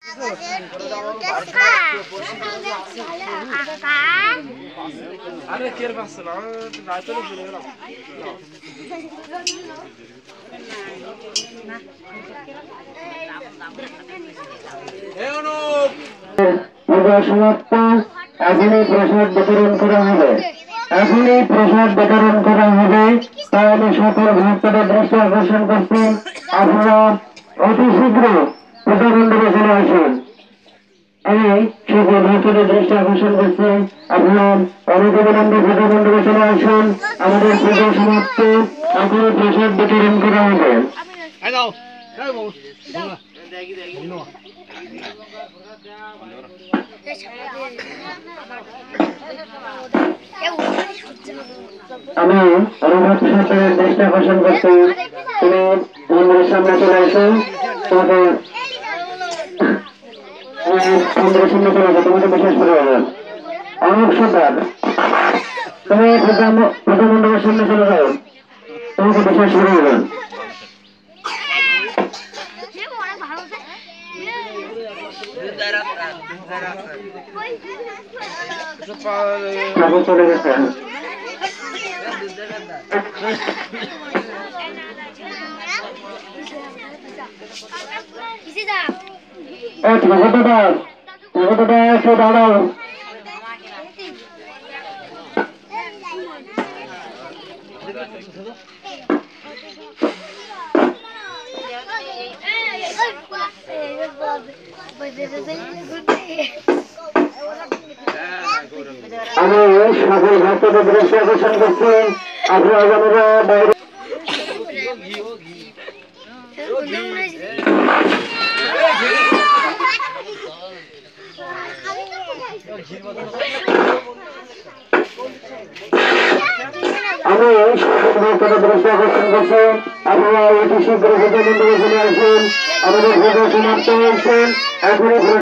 अरे केर पास ना रात में चले गया ए अनुप समाप्त এখনই প্রসাদ বিতরণ করা হবে তাহলে সকল ভক্তদের দৃষ্টি আকর্ষণ করছেন আপনারা অতি শীঘ্র পূজা মণ্ডপে চলে আসুন আমি সকল ভক্তদের দৃষ্টি আকর্ষণ করছি আপনারা অনতিবিলম্বে পূজা মণ্ডপে চলে আসুন আমাদের পূজা সমাপ্ত এখনই প্রসাদ বিতরণ করা হবে আমি অনুভূত সরকারের দৃষ্টি আকর্ষণ করছি তুমি মন্দিরের সামনে চলে আসো তোমাকে মন্দিরের সামনে চলে আসো তোমাকে বিশেষ করে হবে অনুপ সরকার তুমি পূজা মণ্ডপের সামনে চলে যাও তোমাকে বিশেষ করে হবে চলে গেছে দাঁড়াও আমি সকল ভক্তদের দৃষ্টি আকর্ষণ করছি আপনারা বাইরে আমি সকল ভক্তদের দৃষ্টি আকর্ষণ করছি আপনারা অতি শীঘ্র পূজা মণ্ডপে চলে আসুন আমাদের পূজা সমাপ্ত হয়েছে এখন